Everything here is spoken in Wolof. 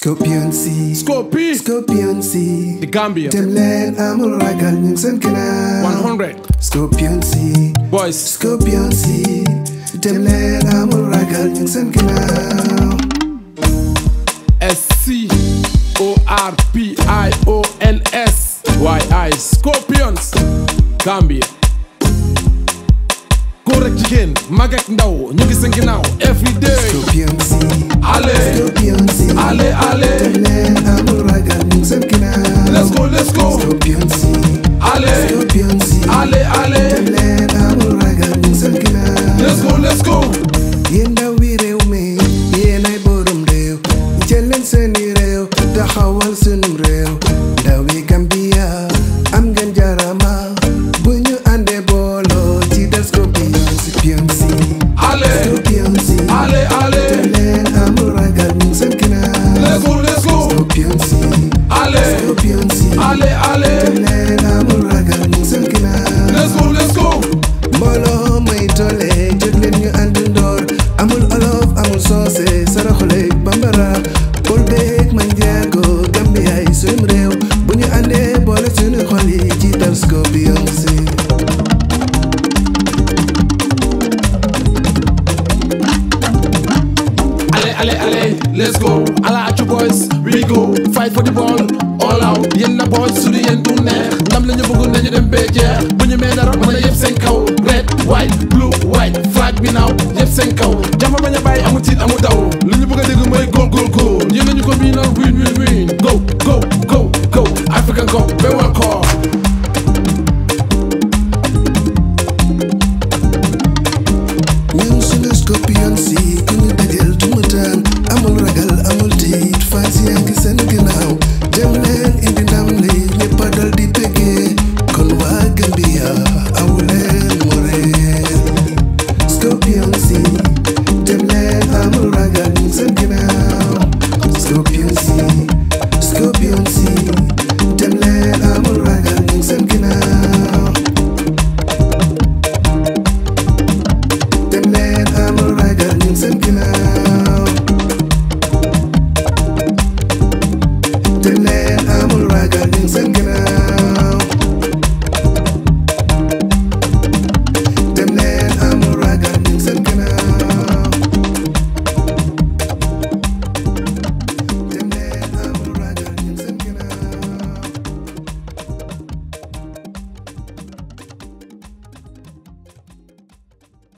Scorpion C. Scopy. Scorpion C. The Gambia. Dem leen amul ragal ñu ngi seen ginnaaw. 100. Scorpion C. Boys. Scorpion C. Dem leen amul ragal ñu ngi seen ginnaaw. SCORPIONS. Scorpions. Gambia. Góor ak jigéen mag ak ndaw ñu ngi seen ginnaaw every day. Scorpion C. Allez. Scorpion C. Allez, allez. Dem leen amul ragal ñu ngi seen ginnaaw. Let's go, let's go. Scorpion C. Allez. Scorpion C. Allez, allez. Dem leen amul ragal ñu ngi seen ginnaaw. Let's go, let's go. Yéen ndaw yi réew mi yéen ay borom réew jël leen seeni réew taxawal sunum réew ndaw yi Gambia am ngeen jarama bu ñu àndee booloo ci des Scorpion C. Allez. Scorpion C. Allez, allez. Dem leen amul ragal ñu ngi seen ginnaaw. Let's go, let's go. Scorpion C. Allez. Scorpion C. Allez, allez. Dem leen amul ragal ñu ngi seen ginnaaw. Let's go, let's go. mbooloo may doole jóg leen ñu ànd ndoor amul olof amul soose saraxule bambara pol beeg man njaago Gambia ay suñu réew bu ñu àndee boole suñu xol yi jiital Scorpion C. Allez, allez, allez, let's go. Alla at you boys, we go. Fight for the ball, all out. Yen na boys, su di yen du neex. Ndam la ñu bëgg nañu dem bee jeex. Bu ñu mee dara mën a yëpp seen kaw. Red, white, blue, white, flag bi naaw yëpp seen kaw. Jàmm bañ a bàyyi amul tiit amul daw. Li ñu bëgg a dégg mooy goal, goal, goal. Yéen nañu ko bii naan win, win, win. Go, go, go, go. African go, be welcome. ñun suñu Scorpion C ku ñu dajal du mu taan amul ragal amul tiit fas